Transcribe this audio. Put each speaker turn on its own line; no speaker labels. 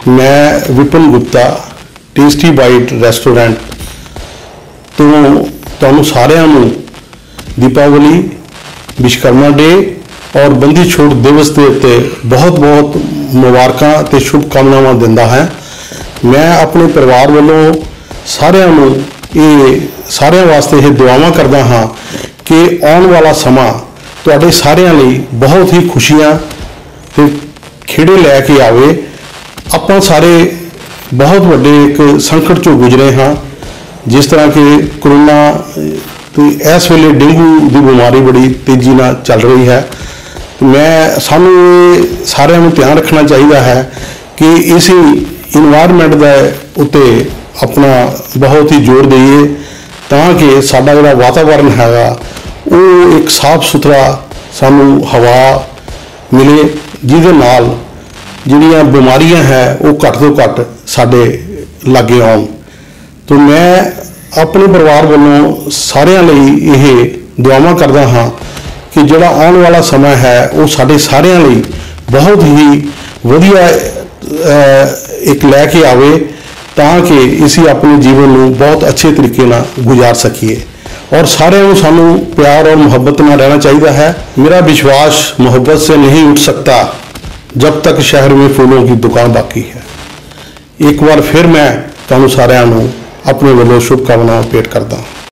मैं Vipin Gupta tasty bite restaurant तो तुहानू सारिਆਂ ਨੂੰ दीपावली विश्वकर्मा डे और बंदी छोड़ दिवस के उत्ते बहुत बहुत मुबारकां ते शुभकामनावां दिंदा है। मैं अपने परिवार वालों सारिਆਂ ਨੂੰ सारिਆਂ वास्ते ये दुआवां करदा हाँ कि आने वाला समा तुहाडे सारिਆਂ ਲਈ बहुत ही खुशियां ते खेड़े लैके आवे। ਆਪਾਂ सारे बहुत वड्डे एक संकट चों गुजरे हाँ, जिस तरह के कोरोना तो इस वेले डेंगू की बीमारी बड़ी तेजी नाल चल रही है। मैं सानू सारिਆਂ ਨੂੰ ध्यान रखना चाहिए है कि इस इन्वायरमेंट के उत्ते अपना बहुत ही जोर दईए ताकि साडा जिहड़ा वातावरण हैगा वो एक साफ सुथरा सानू हवा मिले, जिहदे नाल जिहड़ियां बीमारियां हैं वो घट तो घट साडे लागे आउण। तो मैं अपने परिवार वालों सारिਆਂ ਲਈ ਇਹ दुआवां करदा हाँ कि जिहड़ा आने वाला समय है वो साडे सारिਆਂ ਲਈ बहुत ही वधिया एक लैके आवे ताकि इसी अपने जीवन में बहुत अच्छे तरीके नाल गुजार सकीए। और सारिਆਂ ਨੂੰ सानू प्यार और मुहब्बत में रहना चाहिए है। मेरा विश्वास मोहब्बत से नहीं उठ सकता जब तक शहर में फूलों की दुकान बाकी है। एक बार फिर मैं तुहानू सारिਆਂ ਨੂੰ अपने वालों शुभकामनाएं भेंट करदा।